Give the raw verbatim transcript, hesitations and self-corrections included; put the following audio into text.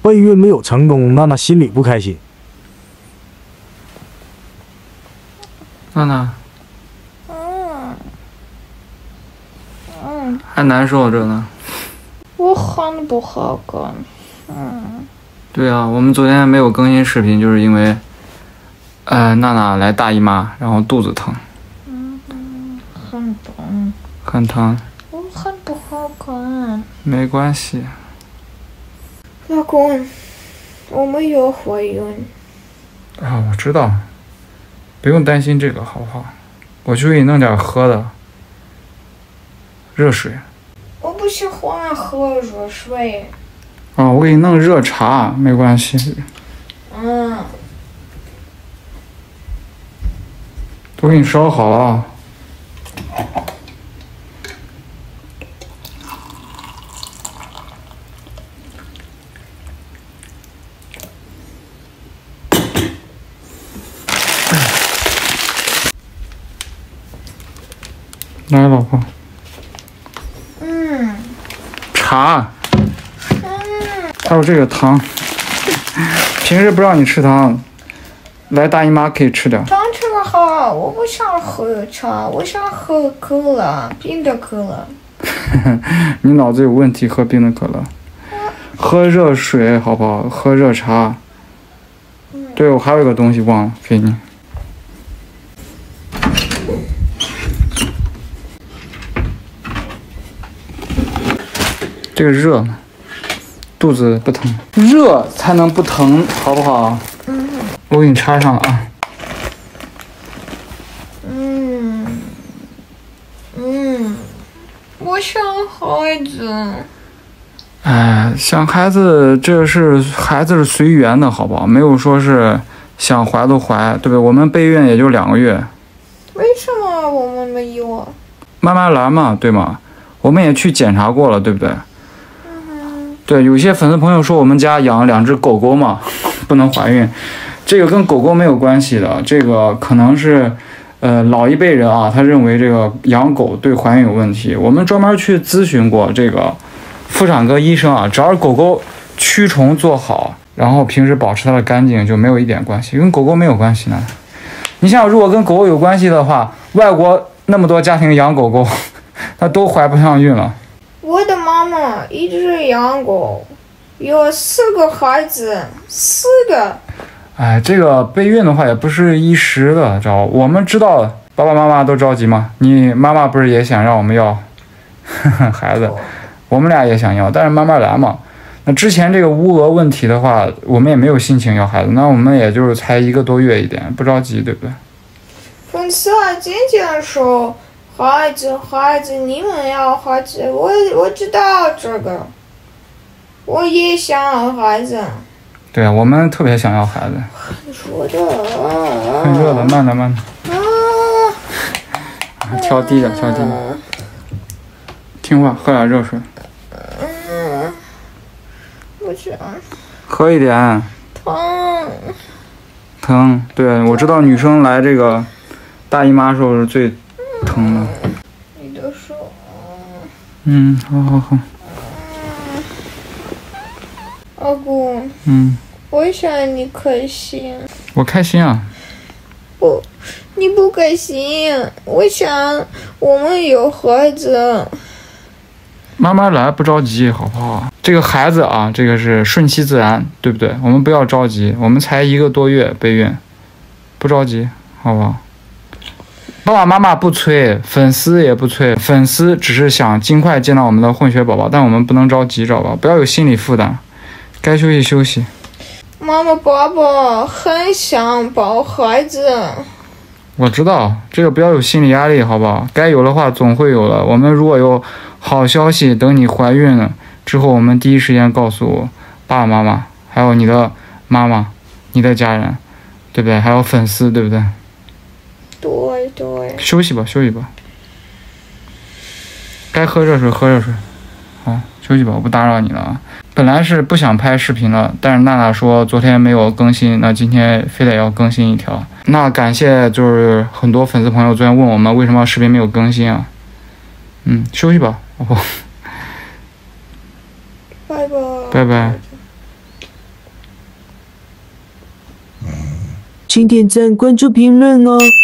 备孕没有成功，娜娜心里不开心。 娜娜， 嗯嗯， 还难受着呢。 我很不好看。嗯。 对啊，我们昨天没有更新视频，就是因为，呃，娜娜来大姨妈，然后肚子疼。 嗯嗯，很疼。 很疼。 我很不好看。 没关系。 老公，我没有怀孕。 啊，我知道，不用担心这个，好不好？我去给你弄点喝的，热水。 我不喜欢喝热水。 啊，我给你弄热茶，没关系。 嗯。 都给你烧好了啊。来，老婆。 嗯。 茶。 嗯。 还有这个糖，平时不让你吃糖，来大姨妈可以吃点。 糖吃的好，我不想喝茶，我想喝可乐，冰的可乐。 你脑子有问题，喝冰的可乐。喝热水好不好？喝热茶。 嗯、 对，我还有一个东西忘了给你。这个热呢，肚子不疼，热才能不疼，好不好？ 嗯。 我给你插上了啊。 嗯。嗯。我想孩子。 哎，想孩子，这是孩子是随缘的，好不好？没有说是想怀都怀，对不对？我们备孕也就两个月。 为什么我们没有啊？ 慢慢来嘛，对吗？我们也去检查过了，对不对？ 嗯。 对，有些粉丝朋友说我们家养了两只狗狗嘛，不能怀孕，这个跟狗狗没有关系的，这个可能是。呃，老一辈人啊，他认为这个养狗对怀孕有问题。我们专门去咨询过这个妇产科医生啊，只要是狗狗驱虫做好，然后平时保持它的干净，就没有一点关系，跟狗狗没有关系呢。你想，如果跟狗狗有关系的话，外国那么多家庭养狗狗，它都怀不上孕了。 我的妈妈一直养狗，有四个孩子，四个。 哎，这个备孕的话也不是一时的，知道？我们知道爸爸妈妈都着急吗？你妈妈不是也想让我们要呵呵孩子，我们俩也想要，但是慢慢来嘛。那之前这个乌俄问题的话，我们也没有心情要孩子，那我们也就是才一个多月一点，不着急，对不对？ 粉丝还渐渐说孩子孩子，你们要孩子，我我知道这个，我也想要孩子。 对啊，我们特别想要孩子。 说的。 很热的，慢点慢点。 啊。 调低点，调低点。听话，喝点热水。 嗯。不行。 喝一点。 疼。 疼，对，我知道女生来这个大姨妈时候是最疼的。 你的手。 嗯，好好好。 老公。 嗯。 我想你开心。 我开心啊。 不，你不开心。我想我们有孩子。 慢慢来，不着急，好不好？这个孩子啊，这个是顺其自然，对不对？我们不要着急，我们才一个多月备孕，不着急，好不好？爸爸妈妈不催，粉丝也不催，粉丝只是想尽快见到我们的混血宝宝，但我们不能着急，知道吧？不要有心理负担，该休息休息。 妈妈爸爸很想抱孩子。 我知道这个，不要有心理压力，好不好？该有的话总会有的。我们如果有好消息，等你怀孕了之后，我们第一时间告诉爸爸妈妈，还有你的妈妈、你的家人，对不对？还有粉丝，对不对？ 对对。 休息吧，休息吧。该喝热水喝热水。好，休息吧，我不打扰你了啊。本来是不想拍视频了，但是娜娜说昨天没有更新，那今天非得要更新一条。那感谢就是很多粉丝朋友昨天问我们为什么视频没有更新啊。嗯，休息吧，老婆。 拜拜。 拜拜。 请点赞、关注、评论哦。